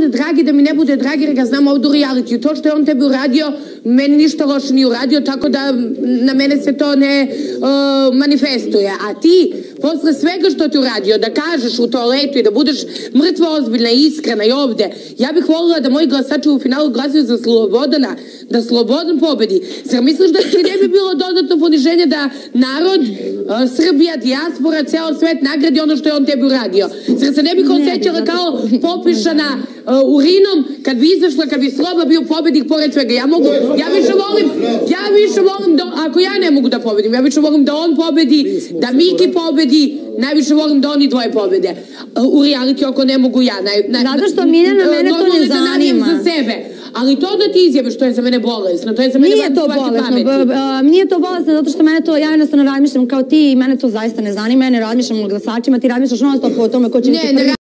dragi, da mi ne bude dragi, jer ga znam ovdje u realitiju. To što je on tebi uradio, meni ništa loše nije uradio, tako da na mene se to ne manifestuje. A ti, posle svega što ti uradio, da kažeš u toaletu i da budeš mrtva ozbiljna i iskrena i ovde, ja bih volila da moji glasači u finalu glasaju za Slobodana, da Slobodan pobedi. Zar misliš da ti ne bi bilo dodatno poniženje da narod, Srbija, dijaspora, ceo svet nagradi ono što je on tebi uradio? Zar se ne bih osjećala kao popišana urinom kad bi izašla, kad bi Sloba bio pobednik pored svega? Ja više volim da, ako ja ne mogu da pobedim, ja više volim da on pobedi, da Miki pobedi, najviše volim da oni dvoje pobede. U reality ako ne mogu ja. Zato što Miljana, mene to ne zanima. Za sebe. Ali to da ti izjaviš, to je za mene bolesno, to je za mene Nije to bolesno, zato što mene to, ja jednostavno razmišljam kao ti i mene to zaista ne zanima, ja ne razmišljam o glasačima, ti razmišljaš non stop o tome ko će biti prvi.